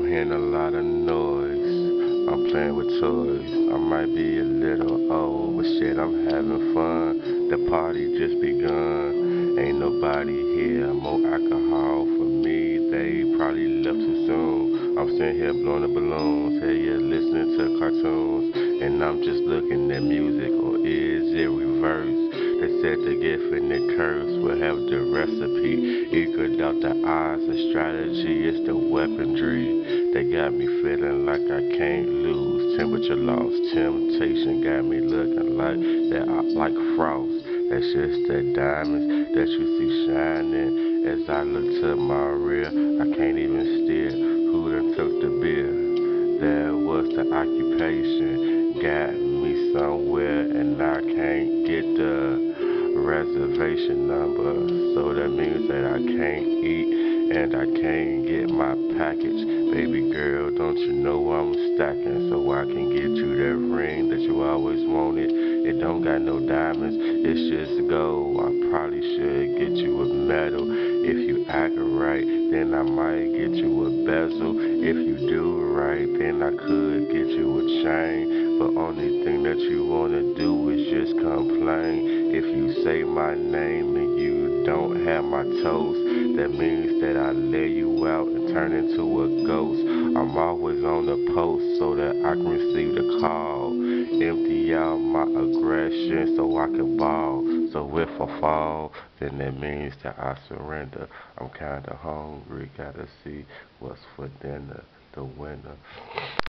I'm hearing a lot of noise. I'm playing with toys. I might be a little old, but shit, I'm having fun. The party just begun. Ain't nobody here. More alcohol for me. They probably left too soon. I'm sitting here blowing the balloons. Hey, yeah, listening to cartoons. And I'm just looking at music, or is it reverse? They said the gift and the curse will have the recipe. Equaled out the odds, the strategy is the weaponry. They got me feeling like I can't lose. Temperature lost, temptation got me looking like that, like frost. That's just the diamonds that you see shining. As I look to my rear, I can't even steer. Who done took the beer? That was the occupation. Got me somewhere and I can't get the reservation number. So that means that I can't eat and I can't get my package. Baby girl, don't you know I'm stacking so I can get you that ring that you always wanted. It don't got no diamonds, it's just gold. I probably should get you a medal. If you act right, then I might get you a bezel. If you do right, then I could get you a chain. But only thing that you wanna do is just complain. If you say my name and you don't have my toast, that means that I lay you out and turn into a ghost. I'm always on the post so that I can receive the call. Empty out my aggression so I can ball. So if I fall, then that means that I surrender. I'm kinda hungry, gotta see what's for dinner, the winner.